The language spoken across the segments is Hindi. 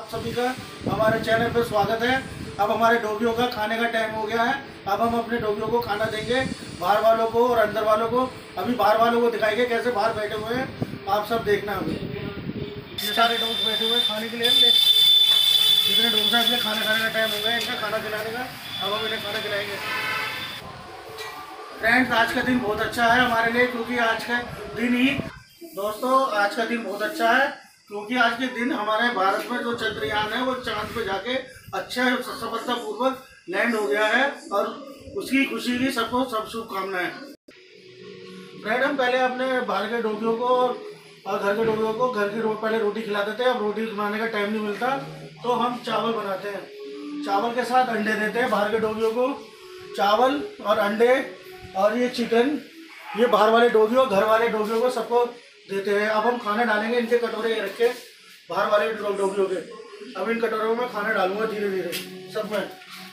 आप सभी का हमारे चैनल पर स्वागत है। अब हमारे डॉगियों का खाने का टाइम हो गया है। अब हम अपने डॉगियों को खाना देंगे, बाहर वालों को और अंदर वालों को। अभी बाहर वालों को दिखाएंगे कैसे बाहर बैठे हुए हैं, आप सब देखना। अभी ये सारे डॉग्स बैठे हुए हैं खाने के लिए। जितने डॉग्स हैं इसलिए खाना खाने का टाइम हो गया है इनका खाना खिलाने का। अब हम इन्हें खाना खिलाएंगे। फ्रेंड्स, आज का दिन बहुत अच्छा है हमारे लिए, क्योंकि आज का दिन ही दोस्तों आज का दिन बहुत अच्छा है, क्योंकि आज के दिन हमारे भारत में जो चंद्रयान है वो चांद पे जाके अच्छा सफलतापूर्वक लैंड हो गया है, और उसकी खुशी की सबको सब शुभकामनाएं। फ्रेंड, हम पहले अपने बाहर के डॉगियों को और घर के डॉगियों को घर की पहले रोटी खिलाते थे। अब रोटी बनाने का टाइम नहीं मिलता तो हम चावल बनाते हैं। चावल के साथ अंडे देते हैं बाहर के डॉगियों को। चावल और अंडे और ये चिकन, ये बाहर वाले डॉगियों घर वाले डॉगियों को सबको देते हैं। अब हम खाना डालेंगे इनके कटोरे रखे बाहर वाले डॉगियों के। अब इन कटोरों में खाना डालूंगा धीरे धीरे सब में।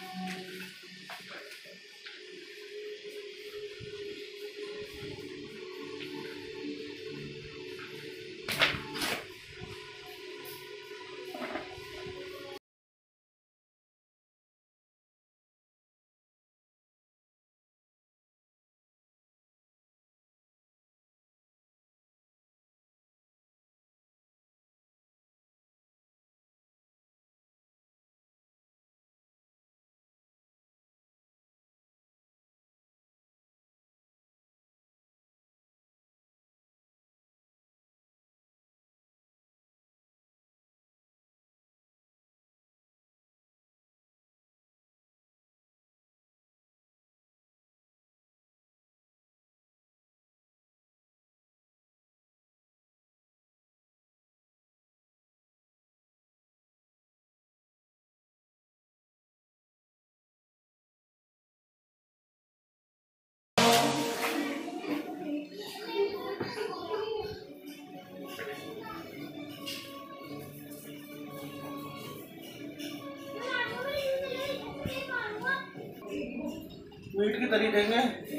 मीट की तरी देंगे।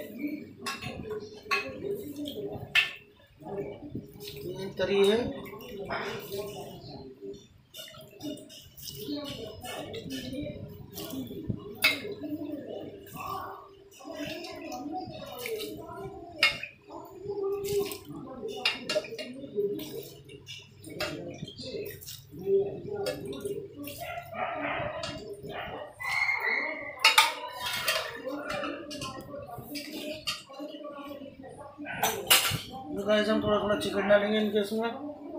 ये तरी है। गाइस, हम थोड़ा थोड़ा चिकन डालेंगे इनके इसमें।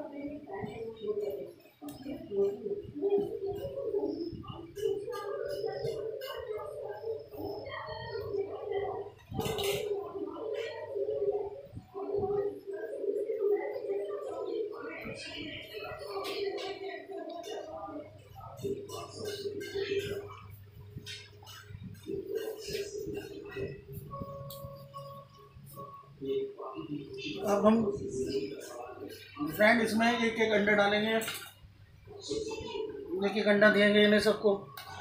अब हम फ्रेंड इसमें एक एक अंडा डालेंगे। एक एक अंडा देंगे इन्हें सबको।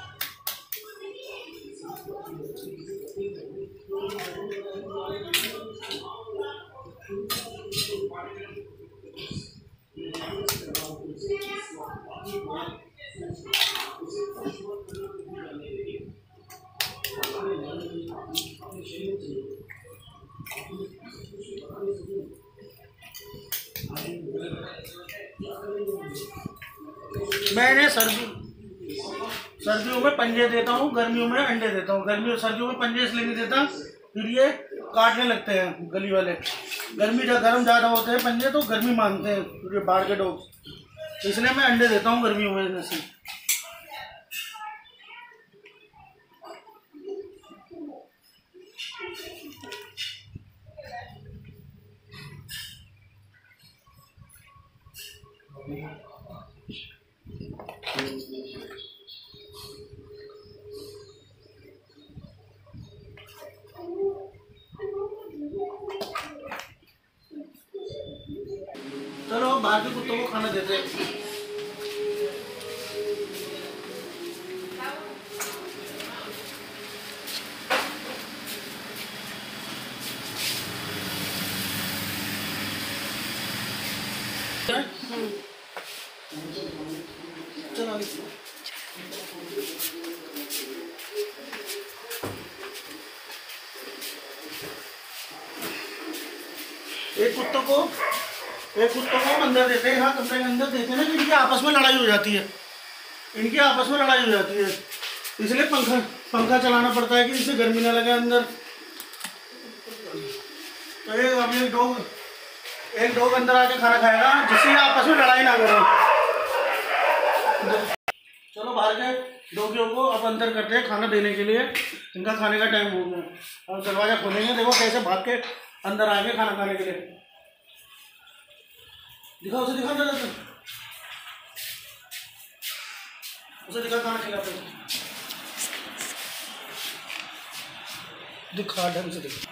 मैं इन्हें सर्दियों में पंजे देता हूँ, गर्मियों में अंडे देता हूँ। सर्दियों में पंजे इसलिए नहीं देता, फिर ये काटने लगते हैं गली वाले। गर्म ज़्यादा होते हैं पंजे तो गर्मी मांगते हैं ये बाहर के डॉग, इसलिए मैं अंडे देता हूँ गर्मियों में जैसे। चलो बाहर के कुत्तों को खाना देते हैं। चलो एक कुत्तों को अंदर देते हैं, यहाँ कमरे के अंदर देते हैं ना, कि इनकी आपस में लड़ाई हो जाती है, इसलिए पंखा चलाना पड़ता है कि इससे गर्मी ना लगे अंदर। तो एक डॉग अंदर आके खाना खाएगा, जिससे आपस में लड़ाई ना करें। चलो बाहर के डॉगियों को अब अंदर करते हैं खाना देने के लिए, इनका खाने का टाइम हो गया। अब दरवाजा खोलेंगे, देखो कैसे भाग के अंदर आएंगे खाना खाने के लिए। दिखा उसे, दिखा उसे दिखा खाना खिलाते, दिखा ढंग से दिखा।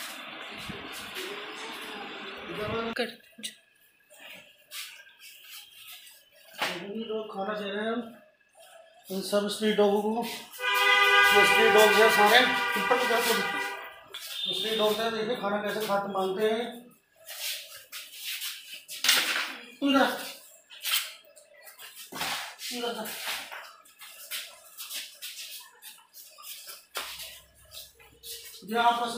खाना दे रहे हैं हम इन सब स्ट्रीट डॉगों को। स्ट्रीट डॉग है सारे, ऊपर स्ट्रीट डॉग है, देखिए खाना कैसे खाते मांगते हैं। ये आपस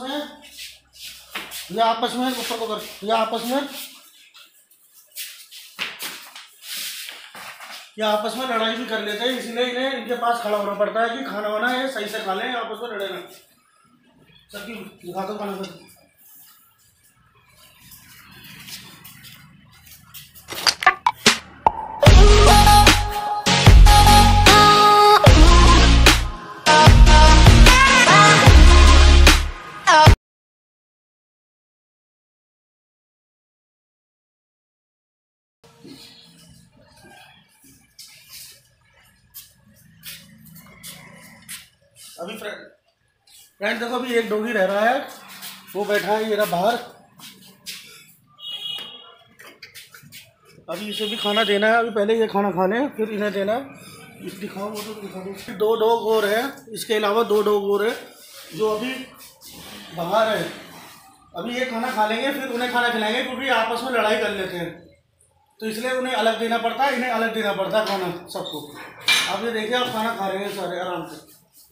में ऊपर को कर, ये आपस में लड़ाई भी कर लेते हैं, इसलिए इन्हें इनके पास खड़ा होना पड़ता है कि खाना वाना ये सही से खा लें, आपस में लड़े ना। सबकी दिखा दो खाना कर। अभी फ्रेंड देखो, अभी एक डॉगी रह रहा है, वो बैठा है ये रहा बाहर। अभी इसे भी खाना देना है, अभी पहले ये खाना खा लें फिर इन्हें देना है। दिखाओ वो तो दिखा दो। 2 डॉग और है, इसके अलावा 2 डॉग और है जो अभी बाहर है। अभी ये खाना खा लेंगे फिर उन्हें खाना खिलाएंगे, क्योंकि आपस में लड़ाई कर लेते हैं, तो इसलिए उन्हें अलग देना पड़ता है, इन्हें अलग देना पड़ता है खाना सबको। अब ये देखिए, आप खाना खा रहे हैं सारे आराम से।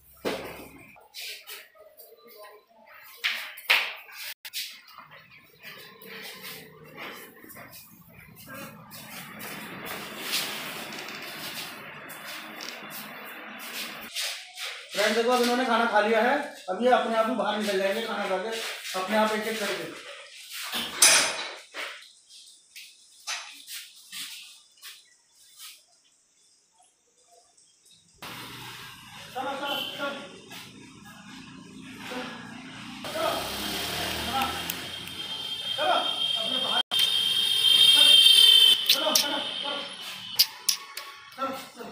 फ्रेंड देखो, अब इन्होंने खाना खा लिया है, अब ये अपने आप ही बाहर निकल जाएंगे खाना खा के, अपने आप एक एक करके। चलो चलो चलो चलो चलो अपने बाहर, चलो चलो चलो चलो चलो।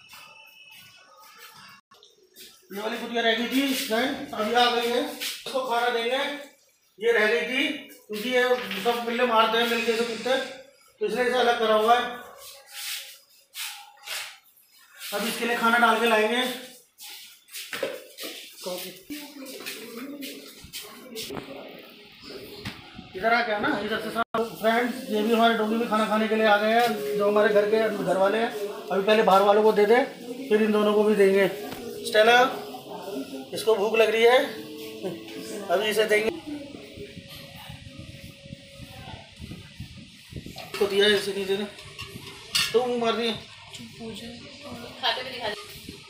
ये वाली कुटिया रह गई थी फ्रेंड, अभी आ गई है, उसको खाना देंगे। ये रह गई थी क्योंकि ये सब मिलने मारते हैं मिलके से कुत्ते, तो इसलिए इसे अलग करा हुआ है। अब इसके लिए खाना डाल के लाएंगे। इधर आ गया ना, इधर से सब फ्रेंड्स, ये भी हमारे डॉगी भी खाना खाने के लिए आ गए हैं, जो हमारे घर वाले हैं। अभी पहले बाहर वालों को दे दे, फिर इन दोनों को भी देंगे। स्टेला, इसको भूख लग रही है, अभी इसे देंगे। इसको दिया है, इसे नहीं देना तो मुँह मार दिए। खाते भी दिखा।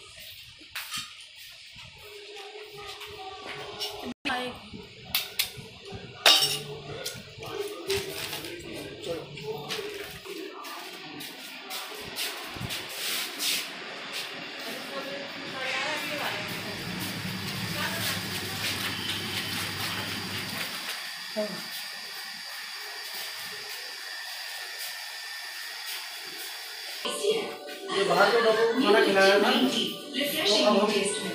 ये बाहर के डॉगों को खाना खिलाया था, तो अब हम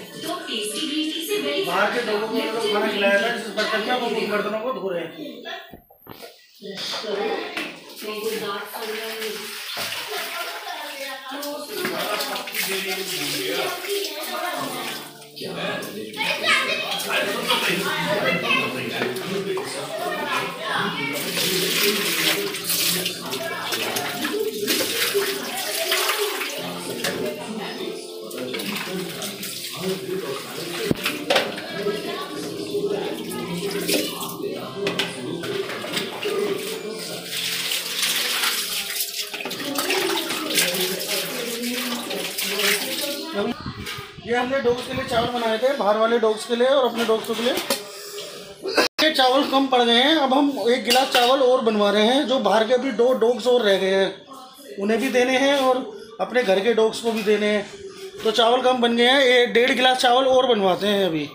बाहर के डॉगों को खाना खिलाया था, जिस बर्तन में हम उन बर्तनों को धो रहे हैं। ये हमने डॉग्स के लिए चावल बनाए थे, बाहर वाले डॉग्स के लिए और अपने डॉग्स के लिए। ये चावल कम पड़ गए हैं, अब हम 1 गिलास चावल और बनवा रहे हैं। जो बाहर के अभी 2 डॉग्स और रह गए हैं उन्हें भी देने हैं और अपने घर के डॉग्स को भी देने हैं, तो चावल कम बन गए हैं। ये 1.5 गिलास चावल और बनवाते हैं अभी।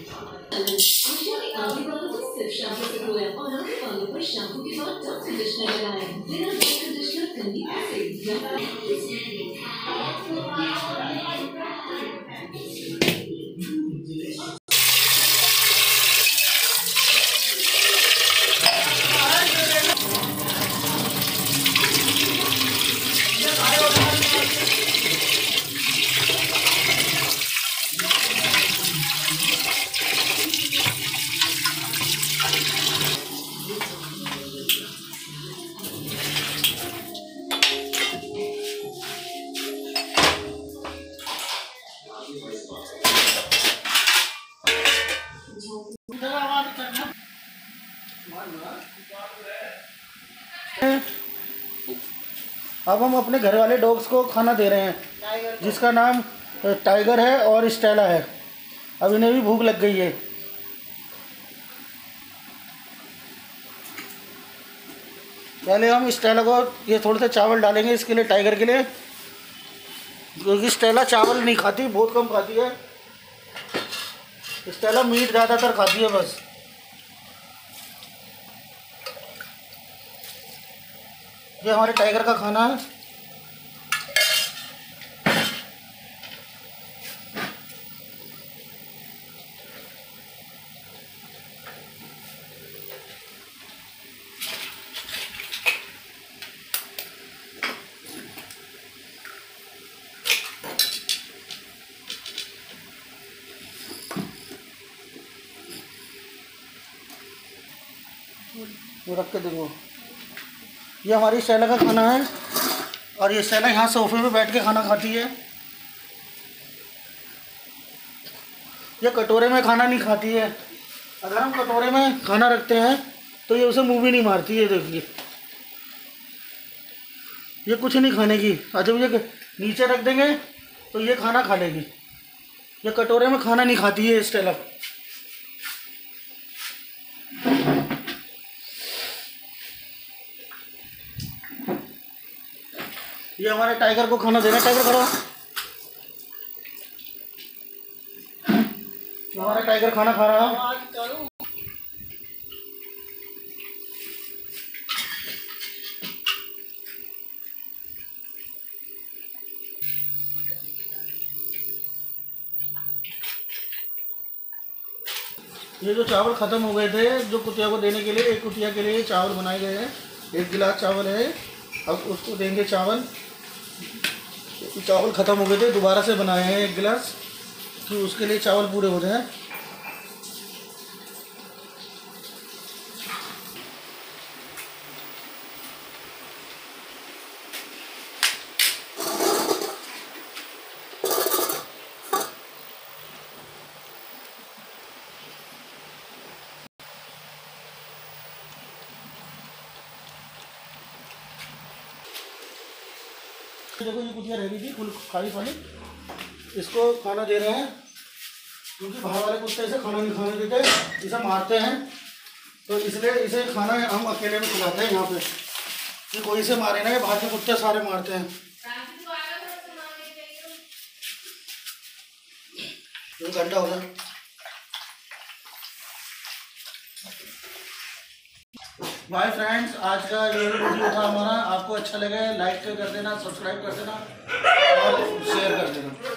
अब हम अपने घर वाले डॉग्स को खाना दे रहे हैं, जिसका नाम टाइगर है और स्टेला है। अब इन्हें भी भूख लग गई है। पहले हम स्टेला को ये थोड़े से चावल डालेंगे इसके लिए, टाइगर के लिए, क्योंकि स्टेला चावल नहीं खाती, बहुत कम खाती है। स्टेला मीट ज़्यादातर खाती है बस। ये हमारे टाइगर का खाना है। वो रख के देखो, ये हमारी स्टेला का खाना है। और ये स्टेला यहाँ सोफे पे बैठ के खाना खाती है। ये कटोरे में खाना नहीं खाती है। अगर हम कटोरे में खाना रखते हैं तो ये उसे मुंह भी नहीं मारती है। देखिए, ये कुछ नहीं खाने की। और जब ये नीचे रख देंगे तो ये खाना खा लेगी। ये कटोरे में खाना नहीं खाती है स्टेला। ये हमारे टाइगर को खाना देना। टाइगर खड़ा, हमारा टाइगर खाना खा रहा है। ये जो चावल ख़त्म हो गए थे, जो कुतिया को देने के लिए, एक कुतिया के लिए चावल बनाए गए हैं। 1 गिलास चावल है, अब उसको देंगे चावल। चावल ख़त्म हो गए थे, दोबारा से बनाए हैं 1 गिलास, कि उसके लिए चावल पूरे हो जाए। देखो, ये कुतिया रह गई थी फुल खाली पानी, इसको खाना दे रहे हैं। क्योंकि बाहर वाले कुत्ते इसे खाना नहीं खाने देते, इसे मारते हैं, तो इसलिए इसे खाना हम अकेले में खिलाते हैं यहाँ पे, कि कोई इसे मारे ना। बाहर के कुत्ते सारे मारते हैं। 2 घंटा हो गया। बाय फ्रेंड्स, आज का ये वीडियो था हमारा। आपको अच्छा लगे लाइक कर देना, सब्सक्राइब कर देना और शेयर कर देना।